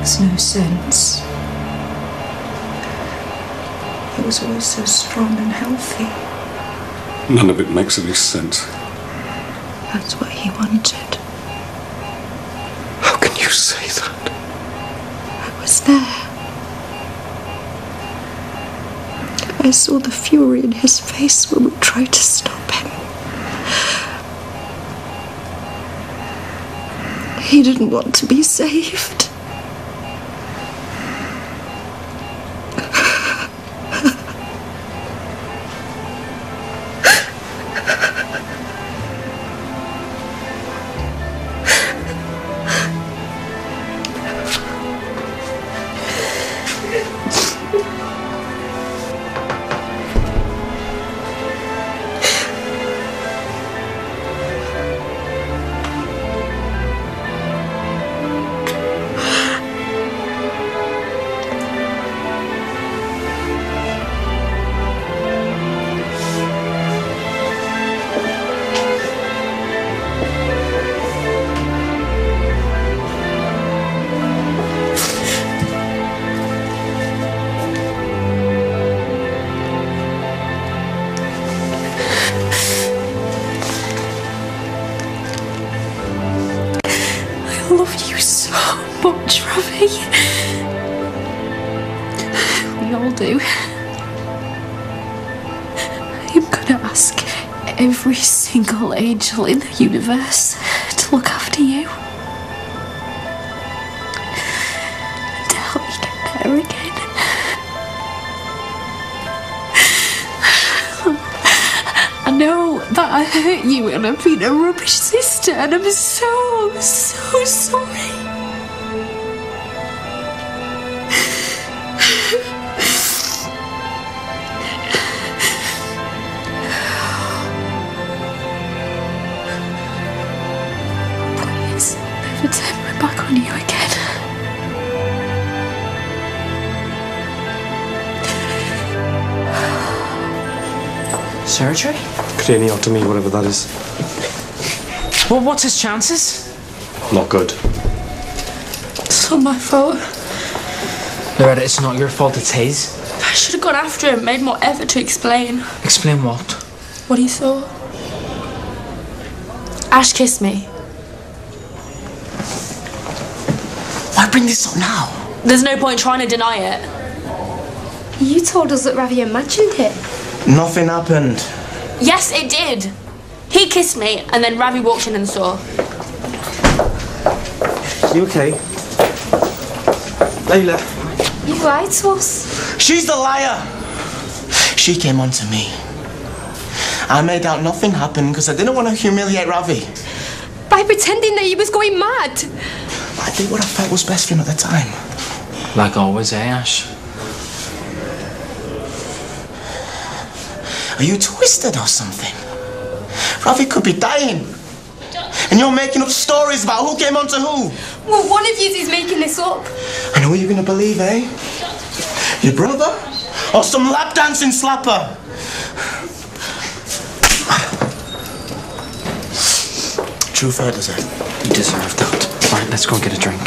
makes no sense. He was always so strong and healthy. None of it makes any sense. That's what he wanted. How can you say that? I was there. I saw the fury in his face when we tried to stop him. He didn't want to be saved. I love you so much, Ravi. We all do. I'm gonna ask every single angel in the universe to look after you. To help you get better again. I know that I hurt you and I've been a rubbish sister and I'm so sorry. Please, never turn my back on you again. Surgery? Craniotomy, whatever that is. Well, what's his chances? Not good. It's not my fault. Loretta, it's not your fault, it's his. I should have gone after him, made more effort to explain. Explain what? What he saw. Ash kissed me. Why bring this up now? There's no point trying to deny it. You told us that Ravi imagined it. Nothing happened. Yes, it did. He kissed me, and then Ravi walked in and saw. You okay? Layla. You lied to us. She's the liar. She came on to me. I made out nothing happened because I didn't want to humiliate Ravi. By pretending that he was going mad. I did what I felt was best for him at the time. Like always, Ash? Are you twisted or something? Ravi could be dying. And you're making up stories about who came on to who. Well, one of you is making this up. And who are you going to believe, eh? Your brother? Or some lap dancing slapper? Truth hurts it. You deserve that. Right, let's go and get a drink.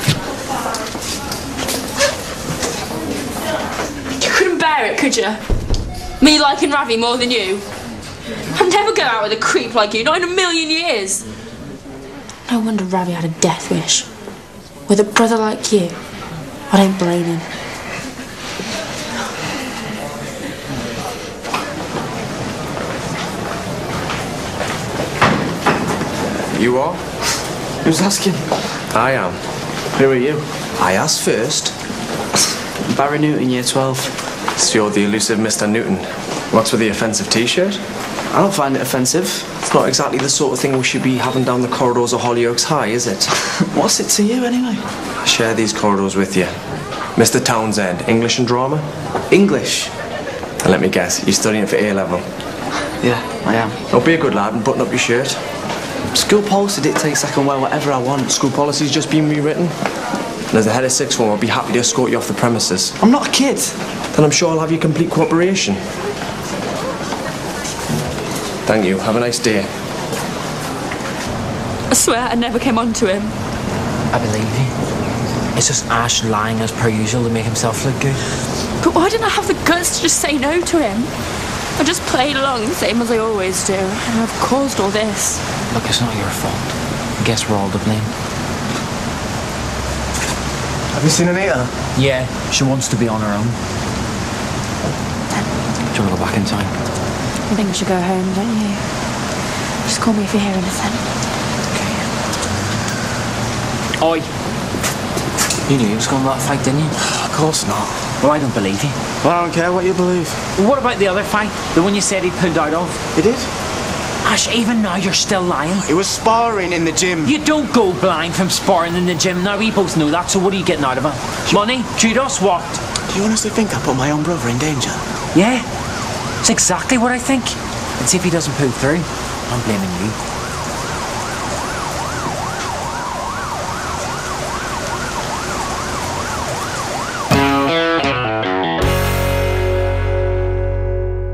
You couldn't bear it, could you? Me liking Ravi more than you? I'd never go out with a creep like you, not in a million years. No wonder Ravi had a death wish. With a brother like you, I don't blame him. You are? Who's asking? I am. Who are you? I asked first. Barry Newton, year 12. So you're the elusive Mr. Newton. What's with the offensive t-shirt? I don't find it offensive. It's not exactly the sort of thing we should be having down the corridors of Hollyoaks High, is it? What's it to you, anyway? I share these corridors with you. Mr. Townsend, English and drama? English? And let me guess, you're studying for A-level? Yeah, I am. Don't be a good lad and button up your shirt. School policy dictates I can wear whatever I want. School policy's just been rewritten. And as the head of sixth form, I'll be happy to escort you off the premises. I'm not a kid. Then I'm sure I'll have your complete cooperation. Thank you. Have a nice day. I swear I never came on to him. I believe you. It's just Ash lying as per usual to make himself look good. But why didn't I have the guts to just say no to him? I just played along the same as I always do, and I've caused all this. Look, it's not your fault. I guess we're all to blame. Have you seen Anita? Yeah, she wants to be on her own. Do you want to go back in time? I think I should go home, don't you? Just call me if you hear anything. Oi! You knew he was going to that fight, didn't you? Of course not. Well, I don't believe you. Well, I don't care what you believe. What about the other fight? The one you said he pulled out of? He did? Ash, even now you're still lying. He was sparring in the gym. You don't go blind from sparring in the gym. Now, we both know that, so what are you getting out of it? Money? Kudos? What? Do you honestly think I put my own brother in danger? Yeah. It's exactly what I think. And see if he doesn't pull through. I'm blaming you.